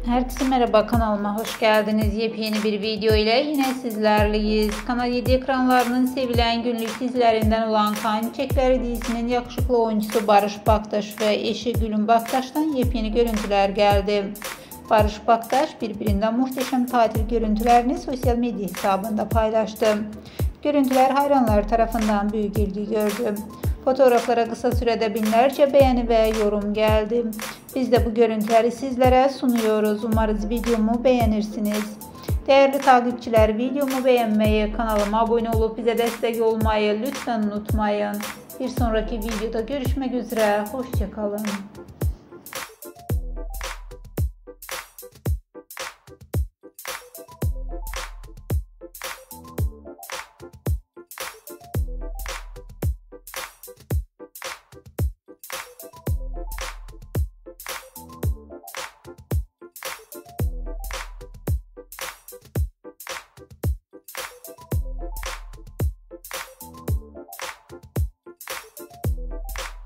Herkese merhaba, kanalıma hoş geldiniz. Yepyeni bir video ile yine sizlerleyiz. Kanal 7 ekranlarının sevilen günlük dizilerinden olan Kan Çiçekleri dizisinin yakışıklı oyuncusu Bariş Baktaş ve eşi Gülüm Baktaş'tan yepyeni görüntüler geldi. Bariş Baktaş birbirinden muhteşem tatil görüntülerini sosyal medya hesabında paylaştı. Görüntüler hayranlar tarafından büyük ilgi gördü. Fotoğraflara kısa sürede binlerce beğeni ve yorum geldi. Biz de bu görüntüleri sizlere sunuyoruz. Umarız videomu beğenirsiniz. Değerli takipçiler, videomu beğenmeyi, kanalıma abone olup bize destek olmayı lütfen unutmayın. Bir sonraki videoda görüşmek üzere. Hoşça kalın.